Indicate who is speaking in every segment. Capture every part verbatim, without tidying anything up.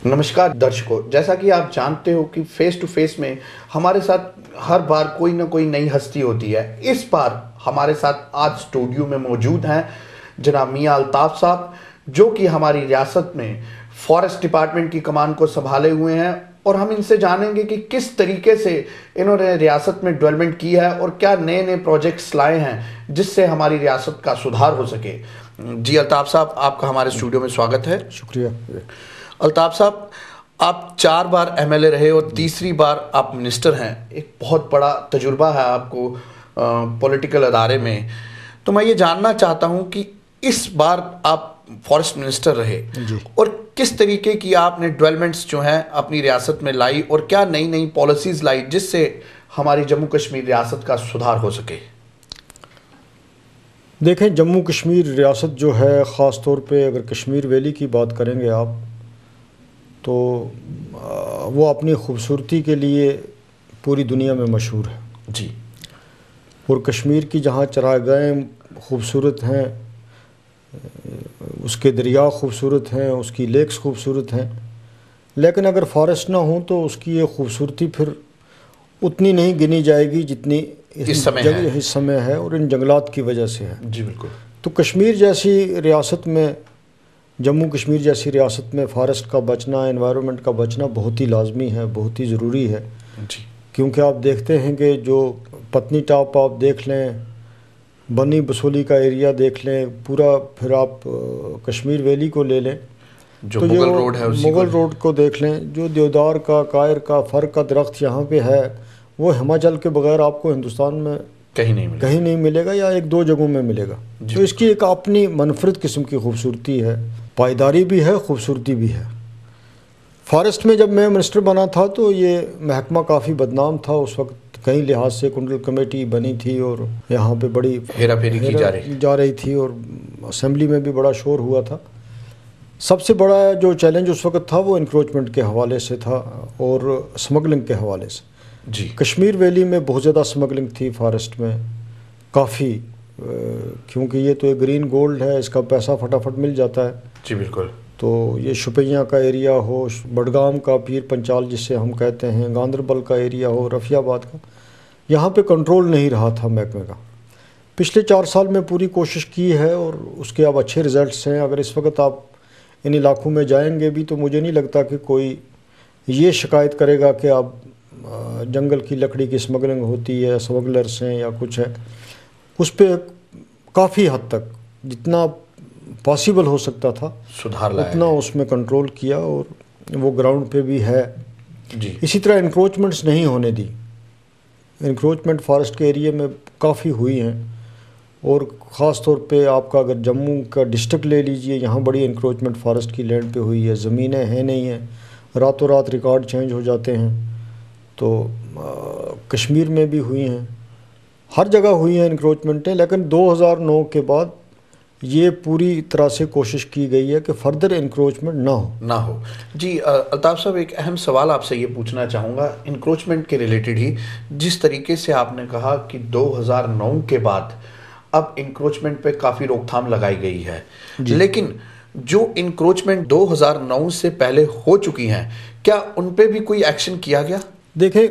Speaker 1: नमस्कार दर्शकों, जैसा कि आप जानते हो कि फेस टू फेस में हमारे साथ हर बार कोई ना कोई नई हस्ती होती है। इस बार हमारे साथ आज स्टूडियो में मौजूद हैं जनाब मियां अल्ताफ साहब, जो कि हमारी रियासत में फॉरेस्ट डिपार्टमेंट की कमान को संभाले हुए हैं, और हम इनसे जानेंगे कि किस तरीके से इन्होंने रियासत में डेवलपमेंट की है और क्या नए नए प्रोजेक्ट्स लाए हैं जिससे हमारी रियासत का सुधार हो सके। जी अल्ताफ साहब, आपका हमारे स्टूडियो में स्वागत है।
Speaker 2: शुक्रिया।
Speaker 1: अल्ताफ साहब, आप चार बार एमएलए रहे और तीसरी बार आप मिनिस्टर हैं। एक बहुत बड़ा तजुर्बा है आपको पॉलिटिकल अदारे में। तो मैं ये जानना चाहता हूं कि इस बार आप फॉरेस्ट मिनिस्टर रहे
Speaker 2: जी।
Speaker 1: और किस तरीके की आपने डेवलपमेंट्स जो हैं अपनी रियासत में लाई और क्या नई नई पॉलिसीज़ लाई जिससे हमारी जम्मू कश्मीर रियासत का सुधार हो सके।
Speaker 2: देखें, जम्मू कश्मीर रियासत जो है, ख़ास तौर पे अगर कश्मीर वैली की बात करेंगे आप, तो वो अपनी खूबसूरती के लिए पूरी दुनिया में मशहूर है
Speaker 1: जी।
Speaker 2: और कश्मीर की जहाँ चरागाहें खूबसूरत हैं, उसके दरिया खूबसूरत हैं, उसकी लेक्स खूबसूरत हैं, लेकिन अगर फॉरेस्ट ना हो तो उसकी ये खूबसूरती फिर उतनी नहीं गिनी जाएगी जितनी
Speaker 1: इस समय है।
Speaker 2: इस समय है और इन जंगलात की वजह से है।
Speaker 1: जी बिल्कुल।
Speaker 2: तो कश्मीर जैसी रियासत में, जम्मू कश्मीर जैसी रियासत में फॉरेस्ट का बचना, एनवायरनमेंट का बचना बहुत ही लाजमी है, बहुत ही ज़रूरी है
Speaker 1: जी।
Speaker 2: क्योंकि आप देखते हैं कि जो पत्नी टॉप आप देख लें, बनी बसोली का एरिया देख लें, पूरा फिर आप कश्मीर वैली को ले लें,
Speaker 1: जो
Speaker 2: तो
Speaker 1: मुगल रोड है उसी
Speaker 2: मुगल रोड को देख लें, जो देवदार का, कायर का, फर का दरख्त यहाँ पे है, वो हिमाचल के बगैर आपको हिंदुस्तान में
Speaker 1: कहीं नहीं मिलेगा।
Speaker 2: कहीं नहीं मिलेगा या एक दो जगहों में मिलेगा। तो इसकी एक अपनी मनफरद किस्म की खूबसूरती है, पायदारी भी है, खूबसूरती भी है। फॉरेस्ट में जब मैं मिनिस्टर बना था तो ये महकमा काफ़ी बदनाम था उस वक्त, कई लिहाज से कुंडल कमेटी बनी थी और यहाँ पे बड़ी
Speaker 1: हेरा फेरी की जा रही
Speaker 2: जा रही थी और असेंबली में भी बड़ा शोर हुआ था। सबसे बड़ा जो चैलेंज उस वक्त था वो इंक्रोचमेंट के हवाले से था और स्मगलिंग के हवाले से
Speaker 1: जी।
Speaker 2: कश्मीर वैली में बहुत ज़्यादा स्मगलिंग थी फॉरेस्ट में, काफ़ी, क्योंकि ये तो एक ग्रीन गोल्ड है, इसका पैसा फटाफट मिल जाता है।
Speaker 1: जी बिल्कुल।
Speaker 2: तो ये शुपैया का एरिया हो, बडगाम का, पीर पंचाल जिससे हम कहते हैं, गांदरबल का एरिया हो, रफियाबाद का, यहाँ पे कंट्रोल नहीं रहा था महकमे का। पिछले चार साल में पूरी कोशिश की है और उसके अब अच्छे रिज़ल्ट्स हैं। अगर इस वक्त आप इन इलाकों में जाएंगे भी तो मुझे नहीं लगता कि कोई ये शिकायत करेगा कि आप जंगल की लकड़ी की स्मगलिंग होती है, स्मगलर्स हैं या कुछ है। उस पर काफ़ी हद तक जितना पॉसिबल हो सकता था
Speaker 1: सुधार लाया
Speaker 2: उतना उसमें कंट्रोल किया और वो ग्राउंड पे भी है
Speaker 1: जी।
Speaker 2: इसी तरह इंक्रोचमेंट्स नहीं होने दी। इंक्रोचमेंट फॉरेस्ट के एरिया में काफ़ी हुई हैं और ख़ास तौर पे आपका अगर जम्मू का डिस्ट्रिक्ट ले लीजिए, यहाँ बड़ी इंक्रोचमेंट फॉरेस्ट की लैंड पे हुई है। ज़मीनें हैं नहीं हैं, रातों रात रिकॉर्ड चेंज हो जाते हैं। तो आ, कश्मीर में भी हुई हैं, हर जगह हुई हैं इंक्रोचमेंटें, लेकिन दो हज़ार नौ के बाद ये पूरी तरह से कोशिश की गई है कि फर्दर इंक्रोचमेंट ना हो
Speaker 1: ना हो जी। अल्ताफ साहब, एक अहम सवाल आपसे ये पूछना चाहूँगा इंक्रोचमेंट के रिलेटेड ही। जिस तरीके से आपने कहा कि दो हज़ार नौ के बाद अब इंक्रोचमेंट पे काफ़ी रोकथाम लगाई गई है, लेकिन जो इंक्रोचमेंट दो हज़ार नौ से पहले हो चुकी हैं, क्या उन पे भी कोई एक्शन किया गया?
Speaker 2: देखें,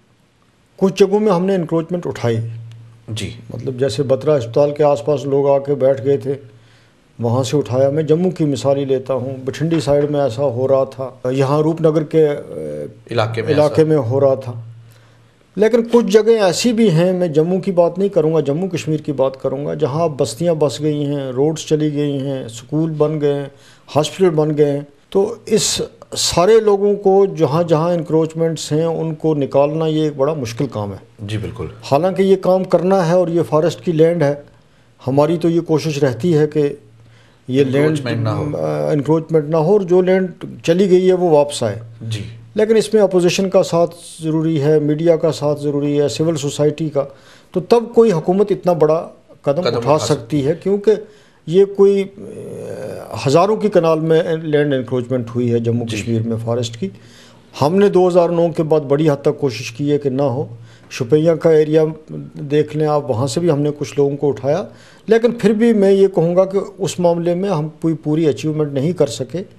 Speaker 2: कुछ जगहों में हमने इंक्रोचमेंट उठाई
Speaker 1: जी।
Speaker 2: मतलब जैसे बत्रा अस्पताल के आसपास लोग आके बैठ गए थे, वहाँ से उठाया। मैं जम्मू की मिसाल ही लेता हूँ, बठिंडी साइड में ऐसा हो रहा था, यहाँ रूपनगर के
Speaker 1: इलाके में
Speaker 2: इलाके में हो रहा था। लेकिन कुछ जगह ऐसी भी हैं, मैं जम्मू की बात नहीं करूँगा, जम्मू कश्मीर की बात करूँगा, जहाँ बस्तियाँ बस गई हैं, रोड्स चली गई हैं, स्कूल बन गए हैं, हॉस्पिटल बन गए हैं। तो इस सारे लोगों को जहाँ जहाँ इंक्रोचमेंट्स हैं उनको निकालना ये एक बड़ा मुश्किल काम है।
Speaker 1: जी बिल्कुल।
Speaker 2: हालांकि ये काम करना है और ये फॉरेस्ट की लैंड है, हमारी तो ये कोशिश रहती है कि ये लैंड इंक्रोचमेंट ना हो और जो लैंड चली गई है वो वापस आए
Speaker 1: जी।
Speaker 2: लेकिन इसमें अपोजिशन का साथ ज़रूरी है, मीडिया का साथ ज़रूरी है, सिविल सोसाइटी का, तो तब कोई हुकूमत इतना बड़ा कदम, कदम उठा सकती है, क्योंकि ये कोई हज़ारों की कनाल में लैंड इंक्रोचमेंट हुई है जम्मू कश्मीर में फॉरेस्ट की। हमने दो हज़ार नौ के बाद बड़ी हद तक कोशिश की है कि ना हो। शुपैया का एरिया देख लें आप, वहाँ से भी हमने कुछ लोगों को उठाया, लेकिन फिर भी मैं ये कहूँगा कि उस मामले में हम कोई पूरी अचीवमेंट नहीं कर सके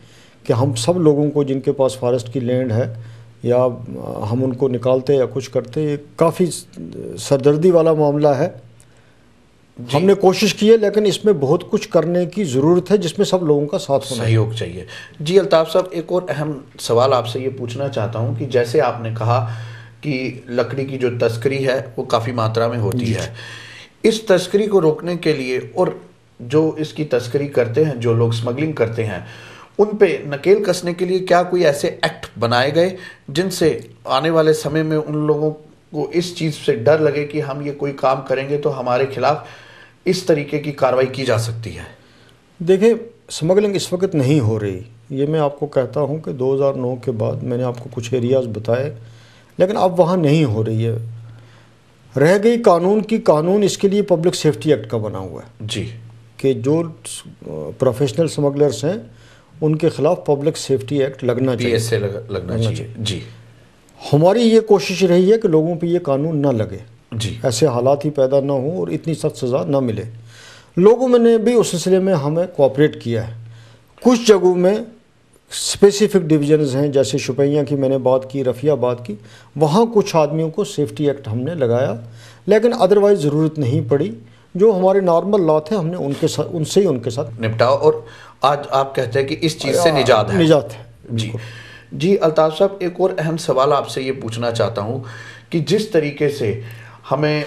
Speaker 2: कि हम सब लोगों को जिनके पास फॉरेस्ट की लैंड है या हम उनको निकालते या कुछ करते, ये काफ़ी सरदर्दी वाला मामला है। हमने कोशिश की है, लेकिन इसमें बहुत कुछ करने की ज़रूरत है जिसमें सब लोगों का साथ होना,
Speaker 1: सहयोग चाहिए। जी अल्ताफ़ साहब, एक और अहम सवाल आपसे ये पूछना चाहता हूँ कि जैसे आपने कहा कि लकड़ी की जो तस्करी है वो काफ़ी मात्रा में होती है, इस तस्करी को रोकने के लिए और जो इसकी तस्करी करते हैं, जो लोग स्मगलिंग करते हैं, उन पे नकेल कसने के लिए क्या कोई ऐसे एक्ट बनाए गए जिनसे आने वाले समय में उन लोगों को इस चीज़ से डर लगे कि हम ये कोई काम करेंगे तो हमारे खिलाफ इस तरीके की कार्रवाई की जा सकती है?
Speaker 2: देखिए, स्मगलिंग इस वक्त नहीं हो रही, ये मैं आपको कहता हूँ कि दो हज़ार नौ के बाद मैंने आपको कुछ एरियाज़ बताए, लेकिन अब वहाँ नहीं हो रही है। रह गई कानून की, कानून इसके लिए पब्लिक सेफ्टी एक्ट का बना हुआ है
Speaker 1: जी,
Speaker 2: कि जो प्रोफेशनल स्मगलर्स हैं उनके खिलाफ पब्लिक सेफ्टी एक्ट लगना चाहिए,
Speaker 1: पीएसए लग, लगना, लगना चाहिए। जी,
Speaker 2: हमारी ये कोशिश रही है कि लोगों पे ये कानून ना लगे
Speaker 1: जी,
Speaker 2: ऐसे हालात ही पैदा ना हो और इतनी सख्त सज़ा ना मिले। लोगों में ने भी उस सिलसिले में हमें कोऑपरेट किया है। कुछ जगहों में स्पेसिफिक डिविजन्स हैं, जैसे शुपैया की मैंने बात की, रफियाबाद की, वहाँ कुछ आदमियों को सेफ्टी एक्ट हमने लगाया, लेकिन अदरवाइज़ ज़रूरत नहीं पड़ी। जो हमारे नॉर्मल लॉ थे हमने उनके साथ उनसे ही उनके साथ
Speaker 1: निपटाओ, और आज आप कहते हैं कि इस चीज़ से निजात है।
Speaker 2: निजात है
Speaker 1: जी जी अल्ताफ़ साहब, एक और अहम सवाल आपसे ये पूछना चाहता हूँ कि जिस तरीके से हमें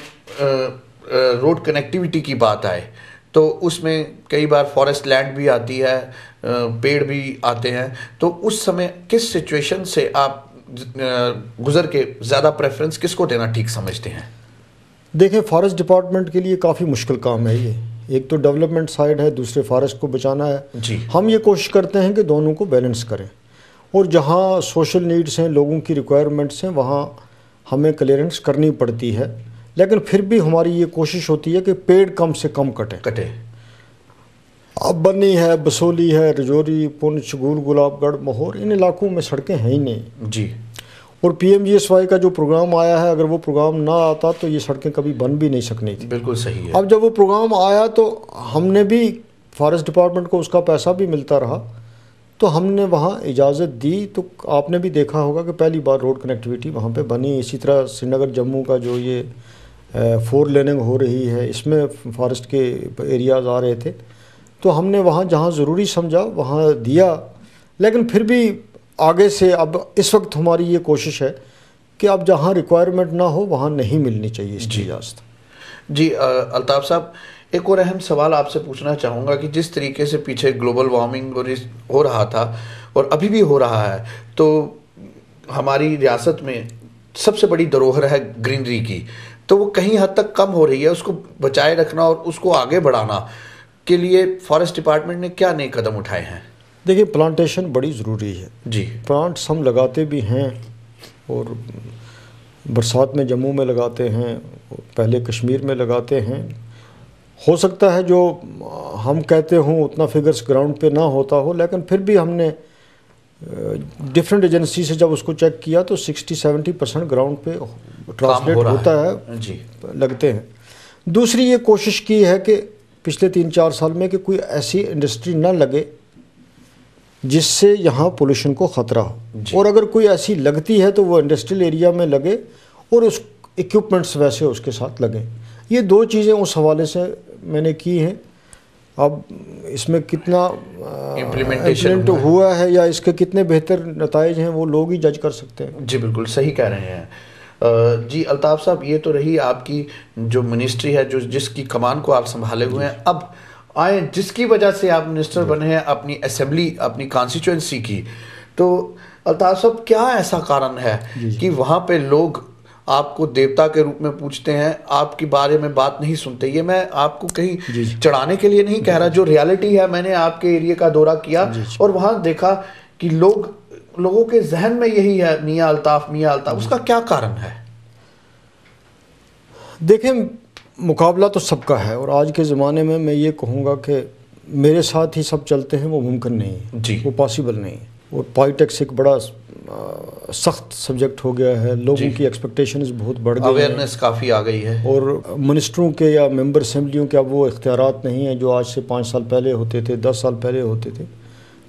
Speaker 1: रोड कनेक्टिविटी की बात आए तो उसमें कई बार फॉरेस्ट लैंड भी आती है, पेड़ भी आते हैं, तो उस समय किस सिचुएशन से आप गुजर के ज़्यादा प्रेफरेंस किसको देना ठीक समझते हैं?
Speaker 2: देखें, फॉरेस्ट डिपार्टमेंट के लिए काफ़ी मुश्किल काम है ये। एक तो डेवलपमेंट साइड है, दूसरे फॉरेस्ट को बचाना है।
Speaker 1: जी,
Speaker 2: हम ये कोशिश करते हैं कि दोनों को बैलेंस करें, और जहाँ सोशल नीड्स हैं, लोगों की रिक्वायरमेंट्स हैं, वहाँ हमें क्लियरेंस करनी पड़ती है, लेकिन फिर भी हमारी ये कोशिश होती है कि पेड़ कम से कम कटे
Speaker 1: कटे
Speaker 2: अब बन्नी है, बसोली है, रजौरी, पुंछ, गुल, गुलाबगढ़, मोहर, इन इलाकों में सड़कें हैं ही नहीं।
Speaker 1: जी,
Speaker 2: और P M G S Y का जो प्रोग्राम आया है, अगर वो प्रोग्राम ना आता तो ये सड़कें कभी बन भी नहीं सकनी थी।
Speaker 1: बिल्कुल सही है।
Speaker 2: अब जब वो प्रोग्राम आया तो हमने भी, फॉरेस्ट डिपार्टमेंट को उसका पैसा भी मिलता रहा, तो हमने वहाँ इजाज़त दी। तो आपने भी देखा होगा कि पहली बार रोड कनेक्टिविटी वहाँ पे बनी। इसी तरह श्रीनगर जम्मू का जो ये फोर लेनिंग हो रही है, इसमें फॉरेस्ट के एरियाज़ आ रहे थे, तो हमने वहाँ जहाँ ज़रूरी समझा वहाँ दिया, लेकिन फिर भी आगे से अब इस वक्त हमारी ये कोशिश है कि अब जहाँ रिक्वायरमेंट ना हो वहाँ नहीं मिलनी चाहिए इसकी इजाज़त।
Speaker 1: जी अल्ताफ़ साहब, एक और अहम सवाल आपसे पूछना चाहूँगा कि जिस तरीके से पीछे ग्लोबल वार्मिंग और इस हो रहा था और अभी भी हो रहा है, तो हमारी रियासत में सबसे बड़ी धरोहर है ग्रीनरी की, तो वो कहीं हद तक कम हो रही है। उसको बचाए रखना और उसको आगे बढ़ाना के लिए फॉरेस्ट डिपार्टमेंट ने क्या नए कदम उठाए हैं?
Speaker 2: देखिए, प्लांटेशन बड़ी ज़रूरी है
Speaker 1: जी।
Speaker 2: प्लांट्स हम लगाते भी हैं, और बरसात में जम्मू में लगाते हैं, पहले कश्मीर में लगाते हैं। हो सकता है जो हम कहते हों उतना फिगर्स ग्राउंड पे ना होता हो, लेकिन फिर भी हमने डिफरेंट एजेंसी से जब उसको चेक किया तो सिक्सटी सेवेंटी परसेंट ग्राउंड पे ट्रांसलेट हो होता है, है
Speaker 1: जी,
Speaker 2: लगते हैं। दूसरी ये कोशिश की है कि पिछले तीन चार साल में कि कोई ऐसी इंडस्ट्री ना लगे जिससे यहाँ पोल्यूशन को ख़तरा हो, और अगर कोई ऐसी लगती है तो वो इंडस्ट्रियल एरिया में लगे और उस इक्विपमेंट्स वैसे उसके साथ लगें। ये दो चीज़ें उस हवाले से मैंने की हैं। अब इसमें कितना इम्प्लीमेंट हुआ है या इसके कितने बेहतर नताइज हैं वो लोग ही जज कर सकते हैं।
Speaker 1: जी बिल्कुल सही कह रहे हैं। जी अल्ताफ़ साहब, ये तो रही आपकी जो मिनिस्ट्री है, जो जिसकी कमान को आप संभाले हुए हैं। अब आए जिसकी वजह से आप मिनिस्टर बने हैं अपनी असेंबली, अपनी कॉन्स्टिट्यूंसी की, तो अल्ताफ़ साहब क्या ऐसा कारण है कि वहाँ पे लोग आपको देवता के रूप में पूछते हैं, आपके बारे में बात नहीं सुनते? ये मैं आपको कहीं चढ़ाने के लिए नहीं कह रहा, जो रियलिटी है। मैंने आपके एरिया का दौरा किया और वहाँ देखा कि लोग लोगों के जहन में यही है, मियाँ अल्ताफ़ मियाँ अल्ताफ़। उसका क्या कारण है?
Speaker 2: देखें, मुकाबला तो सबका है, और आज के ज़माने में मैं ये कहूँगा कि मेरे साथ ही सब चलते हैं, वो मुमकिन नहीं है जी, वो पॉसिबल नहीं है। और पॉलिटिक्स एक बड़ा सख्त सब्जेक्ट हो गया है, लोगों की एक्सपेक्टेशंस बहुत बढ़ गई,
Speaker 1: अवेयरनेस काफ़ी आ गई है,
Speaker 2: और मिनिस्टरों के या मेंबर असेंबलियों के अब वो इख्तियारात नहीं हैं जो आज से पाँच साल पहले होते थे, दस साल पहले होते थे।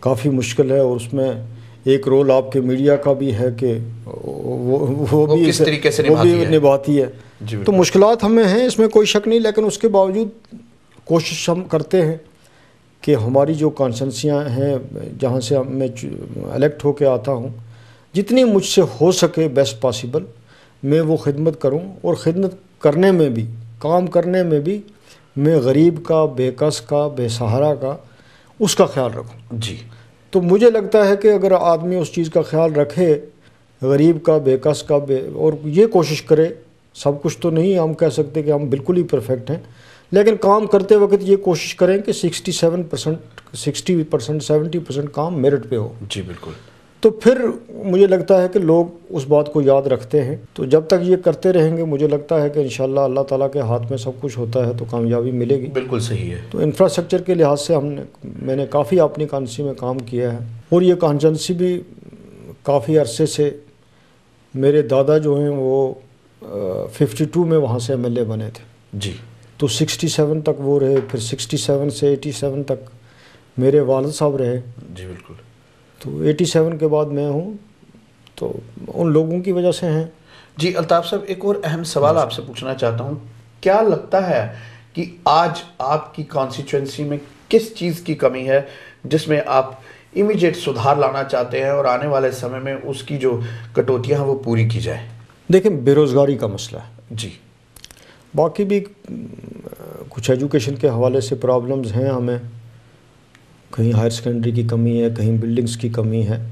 Speaker 2: काफ़ी मुश्किल है, और उसमें एक रोल आपके मीडिया का भी है कि वो वो, वो भी
Speaker 1: किस तरीके से
Speaker 2: वो भी
Speaker 1: निभाती है,
Speaker 2: निभाती है। तो मुश्किलात हमें हैं, इसमें कोई शक नहीं, लेकिन उसके बावजूद कोशिश हम करते हैं कि हमारी जो कॉन्स्टिट्यूंसियाँ हैं जहाँ से मैं इलेक्ट होके आता हूँ, जितनी मुझसे हो सके बेस्ट पॉसिबल मैं वो खिदमत करूँ, और ख़िदमत करने में भी, काम करने में भी मैं गरीब का, बेकस का, बेसहारा का, उसका ख्याल रखूँ
Speaker 1: जी।
Speaker 2: तो मुझे लगता है कि अगर आदमी उस चीज़ का ख्याल रखे, गरीब का, बेकस का, बे और ये कोशिश करे, सब कुछ तो नहीं हम कह सकते कि हम बिल्कुल ही परफेक्ट हैं, लेकिन काम करते वक्त ये कोशिश करें कि sixty seven percent sixty percent seventy percent काम मेरिट पे हो।
Speaker 1: जी बिल्कुल।
Speaker 2: तो फिर मुझे लगता है कि लोग उस बात को याद रखते हैं। तो जब तक ये करते रहेंगे मुझे लगता है कि इंशाल्लाह अल्लाह ताला के हाथ में सब कुछ होता है, तो कामयाबी मिलेगी।
Speaker 1: बिल्कुल सही है।
Speaker 2: तो इंफ्रास्ट्रक्चर के लिहाज से हमने मैंने काफ़ी अपनी कॉन्स्टिट्यूंसी में काम किया है, और ये कॉन्स्टिट्यूंसी भी काफ़ी अरसे से, मेरे दादा जो हैं वो फिफ्टी टू में वहाँ से एम एल ए बने थे
Speaker 1: जी,
Speaker 2: तो सिक्सटी सेवन तक वो रहे, फिर सिक्सटी सेवन से एटी सेवन तक मेरे वालिद साहब रहे।
Speaker 1: जी बिल्कुल।
Speaker 2: तो सत्तासी के बाद मैं हूँ, तो उन लोगों की वजह से हैं।
Speaker 1: जी अल्ताफ़ साहब, एक और अहम सवाल आपसे पूछना चाहता हूँ, क्या लगता है कि आज आपकी कॉन्स्टिट्यूंसी में किस चीज़ की कमी है जिसमें आप इमीडिएट सुधार लाना चाहते हैं और आने वाले समय में उसकी जो कटौतियाँ हैं वो पूरी की जाए?
Speaker 2: देखिए, बेरोज़गारी का मसला है
Speaker 1: जी,
Speaker 2: बाकी भी कुछ एजुकेशन के हवाले से प्रॉब्लम्स हैं हमें, कहीं हायर सेकेंडरी की कमी है, कहीं बिल्डिंग्स की कमी है,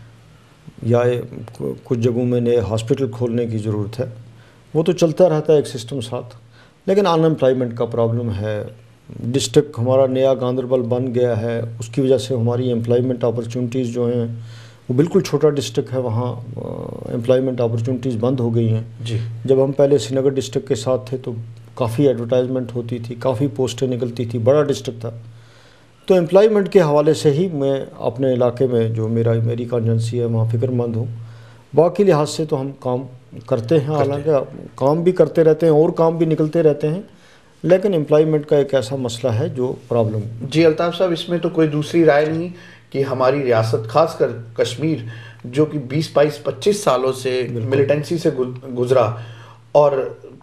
Speaker 2: या कुछ जगहों में नए हॉस्पिटल खोलने की ज़रूरत है। वो तो चलता रहता है एक सिस्टम साथ, लेकिन अनएम्प्लॉयमेंट का प्रॉब्लम है। डिस्ट्रिक्ट हमारा नया गांदरबल बन गया है, उसकी वजह से हमारी एम्प्लॉयमेंट अपॉर्चुनिटीज़ जो हैं वो बिल्कुल छोटा डिस्ट्रिक्ट है, वहाँ एम्प्लॉयमेंट अपॉर्चुनिटीज़ बंद हो गई हैं।
Speaker 1: जी।
Speaker 2: जब हम पहले श्रीनगर डिस्ट्रिक्ट के साथ थे तो काफ़ी एडवर्टाइजमेंट होती थी, काफ़ी पोस्टें निकलती थी, बड़ा डिस्ट्रिक्ट था। तो एम्प्लॉयमेंट के हवाले से ही मैं अपने इलाके में जो मेरा मेरी कॉन्स्टिट्यूंसी है वहाँ फ़िक्रमंद हूँ। बाकी लिहाज से तो हम काम करते हैं, हालांकि काम भी करते रहते हैं और काम भी निकलते रहते हैं, लेकिन एम्प्लॉयमेंट का एक ऐसा मसला है जो प्रॉब्लम।
Speaker 1: जी अल्ताफ़ साहब, इसमें तो कोई दूसरी राय नहीं कि हमारी रियासत खासकर कश्मीर जो कि बीस बाईस पच्चीस सालों से मिलिटेंसी से गुजरा, और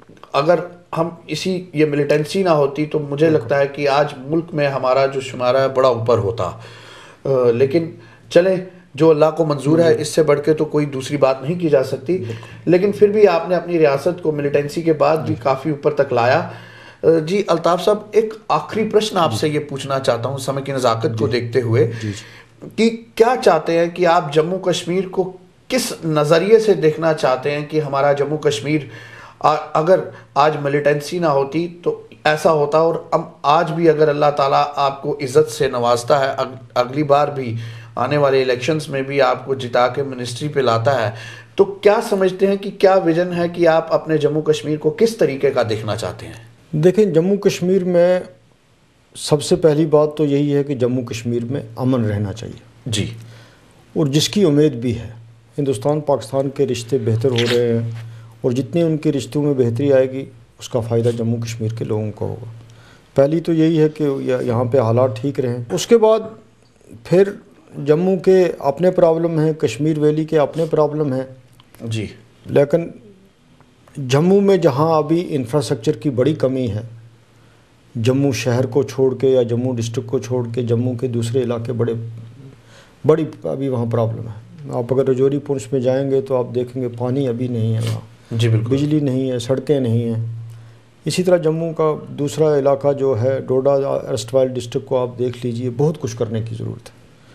Speaker 1: अगर हम इसी ये मिलिटेंसी ना होती तो मुझे लगता है कि आज मुल्क में हमारा जो शुमारा है बड़ा ऊपर होता। आ, लेकिन चले, जो अल्लाह को मंजूर है, इससे बढ़ के तो कोई दूसरी बात नहीं की जा सकती। लेकिन फिर भी आपने अपनी रियासत को मिलिटेंसी के बाद भी काफ़ी ऊपर तक लाया। जी अल्ताफ़ साहब, एक आखिरी प्रश्न आपसे ये पूछना चाहता हूँ समय की नज़ाकत को देखते हुए, कि क्या चाहते हैं कि आप जम्मू कश्मीर को किस नज़रिए से देखना चाहते हैं कि हमारा जम्मू कश्मीर आ, अगर आज मिलिटेंसी ना होती तो ऐसा होता, और अब आज भी अगर अल्लाह ताला आपको इज़्ज़त से नवाजता है, अग, अगली बार भी आने वाले इलेक्शंस में भी आपको जिता के मिनिस्ट्री पे लाता है, तो क्या समझते हैं कि क्या विजन है कि आप अपने जम्मू कश्मीर को किस तरीके का देखना चाहते हैं?
Speaker 2: देखें, जम्मू कश्मीर में सबसे पहली बात तो यही है कि जम्मू कश्मीर में अमन रहना चाहिए
Speaker 1: जी,
Speaker 2: और जिसकी उम्मीद भी है। हिंदुस्तान पाकिस्तान के रिश्ते बेहतर हो रहे हैं, और जितनी उनके रिश्तों में बेहतरी आएगी उसका फ़ायदा जम्मू कश्मीर के लोगों को होगा। पहली तो यही है कि यहाँ पे हालात ठीक रहें। उसके बाद फिर जम्मू के अपने प्रॉब्लम हैं, कश्मीर वैली के अपने प्रॉब्लम हैं
Speaker 1: जी,
Speaker 2: लेकिन जम्मू में जहाँ अभी इंफ्रास्ट्रक्चर की बड़ी कमी है, जम्मू शहर को छोड़ के या जम्मू डिस्ट्रिक्ट को छोड़ के जम्मू के दूसरे इलाके बड़े बड़ी अभी वहाँ प्रॉब्लम है। आप अगर रजौरी पुंछ में जाएंगे तो आप देखेंगे पानी अभी नहीं है वहाँ,
Speaker 1: जी बिल्कुल,
Speaker 2: बिजली नहीं है, सड़कें नहीं हैं। इसी तरह जम्मू का दूसरा इलाका जो है डोडा अर्स्टवाइल डिस्ट्रिक्ट को आप देख लीजिए, बहुत कुछ करने की ज़रूरत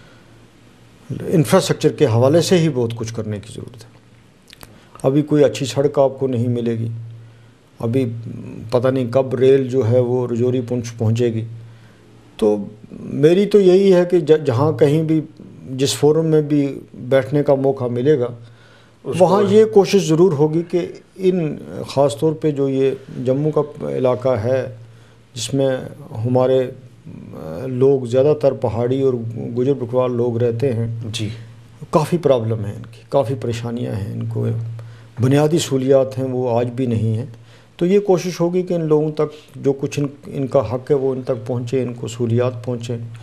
Speaker 2: है। इंफ्रास्ट्रक्चर के हवाले से ही बहुत कुछ करने की ज़रूरत है। अभी कोई अच्छी सड़क आपको नहीं मिलेगी, अभी पता नहीं कब रेल जो है वो रजौरी पुंछ पहुंचेगी। तो मेरी तो यही है कि जहाँ कहीं भी जिस फोरम में भी बैठने का मौका मिलेगा वहाँ ये कोशिश ज़रूर होगी कि इन ख़ास तौर पे जो ये जम्मू का इलाका है जिसमें हमारे लोग ज़्यादातर पहाड़ी और गुजर बकरवाल लोग रहते हैं
Speaker 1: जी,
Speaker 2: काफ़ी प्रॉब्लम है इनकी, काफ़ी परेशानियाँ हैं इनको, बुनियादी सहूलियात हैं वो आज भी नहीं हैं। तो ये कोशिश होगी कि इन लोगों तक जो कुछ इन, इनका हक़ है वो इन तक पहुँचे, इनको सहूलियात पहुँचें,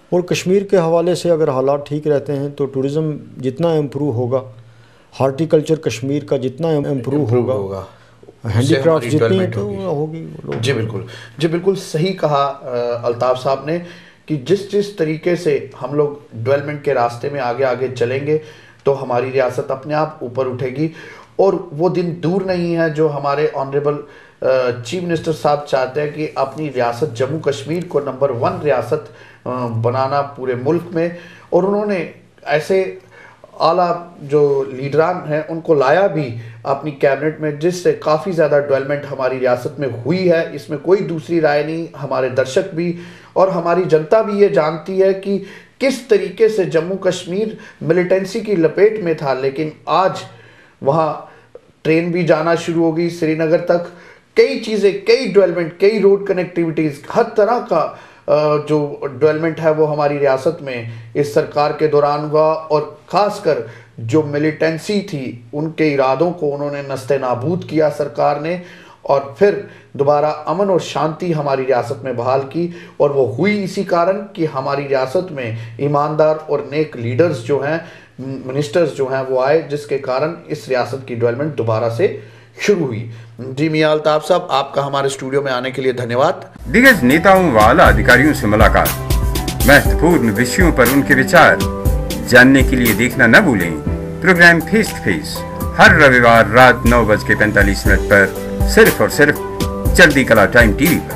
Speaker 2: और कश्मीर के हवाले से अगर हालात ठीक रहते हैं तो टूरिज़्म जितना इम्प्रूव होगा, हार्टिकल्चर कश्मीर का जितना इम्प्रूव होगा, होगा। हैंडीक्राफ्ट जितनी तो होगी।
Speaker 1: जी बिल्कुल, जी बिल्कुल सही कहा अल्ताफ़ साहब ने कि जिस जिस तरीके से हम लोग डेवलपमेंट के रास्ते में आगे आगे चलेंगे तो हमारी रियासत अपने आप ऊपर उठेगी। और वो दिन दूर नहीं है जो हमारे ऑनरेबल चीफ मिनिस्टर साहब चाहते हैं कि अपनी रियासत जम्मू कश्मीर को नंबर वन रियासत बनाना पूरे मुल्क में। और उन्होंने ऐसे आला जो लीडरान हैं उनको लाया भी अपनी कैबिनेट में, जिससे काफ़ी ज़्यादा डेवलपमेंट हमारी रियासत में हुई है। इसमें कोई दूसरी राय नहीं। हमारे दर्शक भी और हमारी जनता भी ये जानती है कि किस तरीके से जम्मू कश्मीर मिलिटेंसी की लपेट में था, लेकिन आज वहाँ ट्रेन भी जाना शुरू हो गई श्रीनगर तक। कई चीज़ें, कई डेवलपमेंट, कई रोड कनेक्टिविटीज़, हर तरह का जो डेवलपमेंट है वो हमारी रियासत में इस सरकार के दौरान हुआ। और ख़ासकर जो मिलिटेंसी थी उनके इरादों को उन्होंने नस्ते नाबूद किया सरकार ने, और फिर दोबारा अमन और शांति हमारी रियासत में बहाल की। और वो हुई इसी कारण कि हमारी रियासत में ईमानदार और नेक लीडर्स जो हैं, मिनिस्टर्स जो हैं वो आए, जिसके कारण इस रियासत की डेवलपमेंट दोबारा से शुरू हुई। जी मियां अल्ताफ साहब, आपका हमारे स्टूडियो में आने के लिए धन्यवाद।
Speaker 3: दिग्गज नेताओं व आला अधिकारियों से मुलाकात, महत्वपूर्ण विषयों पर उनके विचार जानने के लिए देखना न भूलें प्रोग्राम फेस टू फेस हर रविवार रात नौ बज के पैंतालीस मिनट पर, सिर्फ और सिर्फ चढ़ती कला टाइम टीवी पर।